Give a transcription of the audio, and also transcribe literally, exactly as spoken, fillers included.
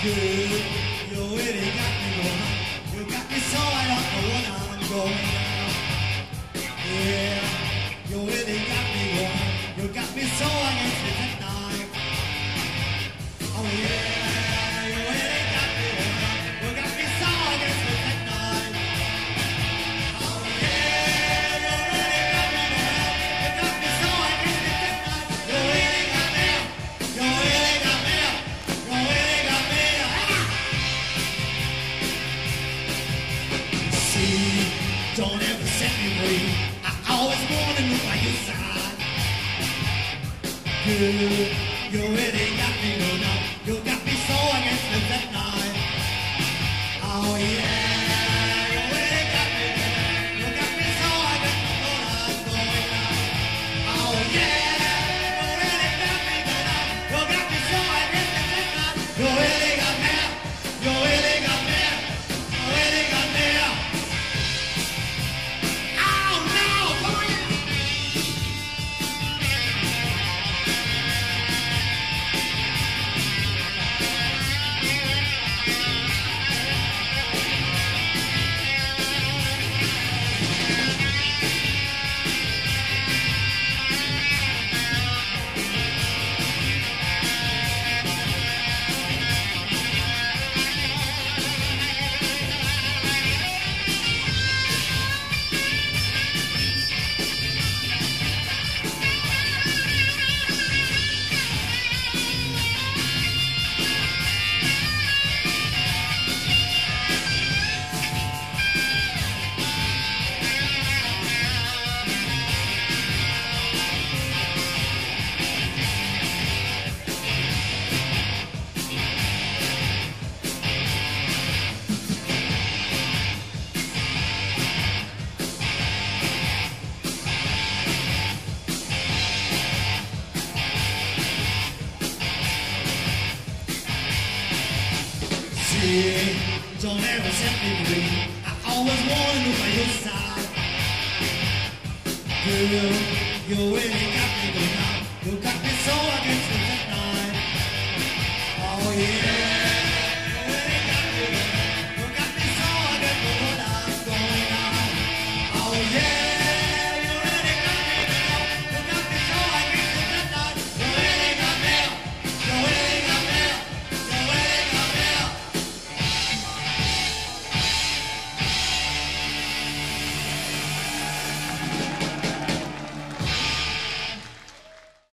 Good, you really got me going. You got me so I don't know what I'm going now. Yeah, you really got me going. You got me so I can't sleep at night. Oh yeah, you really got me going. You got me so I can't sleep at night. Oh yeah, you really got me going. You got me so I can't sleep at night. You really got me. You really got me. You really got me. See, don't ever set me free. I always wanna know by your side. Good, you really got me going now. You got me so I can sleep at night. Oh yeah, you really got me going. You got me so I can know what I'm going now. Oh yeah, you really got me going now. You got me so I can sleep at night. You really got me. You really got me. You really got me. Oh no, boy. See, don't ever set me free. I always wanna know by your side. Girl, you really got me going now. You got me so I can sleep at night. Oh yeah.